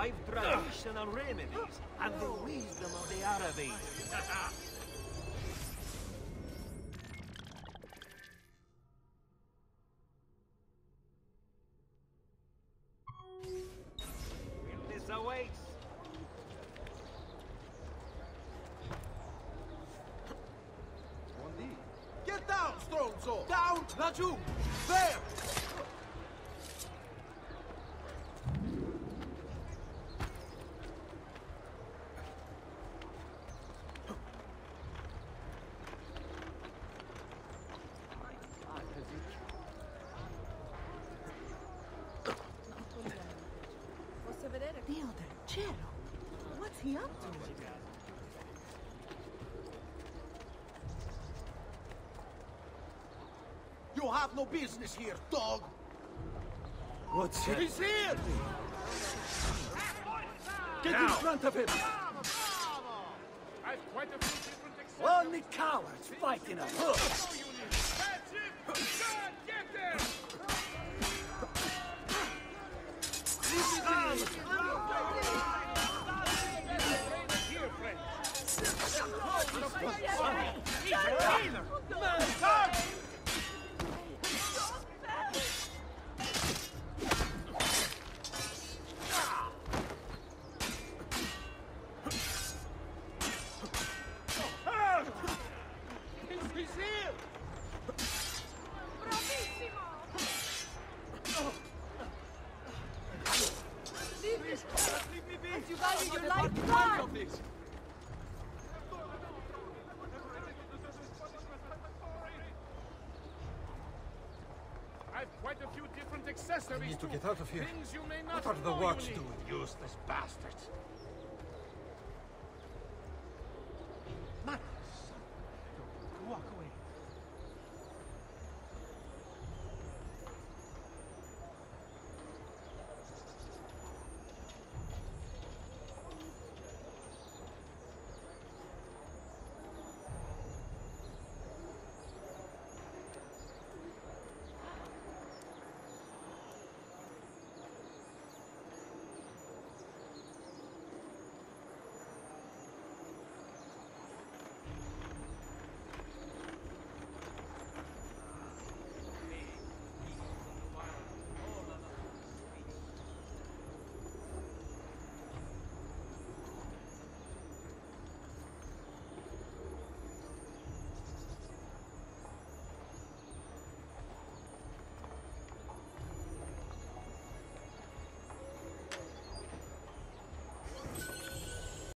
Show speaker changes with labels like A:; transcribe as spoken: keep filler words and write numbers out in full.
A: I've traditional remedies and the wisdom of the Arabians. This awaits.
B: Get down, stronzo! Down! Laggiù! There!
C: Posso vedere? Dio del cielo! What's he up to?
B: You have no business here, dog!
A: What's he?
B: He's here!
A: Get
D: Now.
A: in front of him!
D: I've quite a few different accessories.
A: Only cowards fight in a hood!
D: That's it! God, get there! Here, friend. He's a healer! Stop! He's here!
C: Bravissimo! Leave me!
B: Leave me be!
C: As you value your
B: I'm
C: life,
B: part
C: run!
B: of this!
D: I've quite a few different accessories.
A: We need to
D: too.
A: get out of here.
D: Things you may not
A: What are the
D: know
A: watch
D: you need.
A: doing?
D: Useless bastards.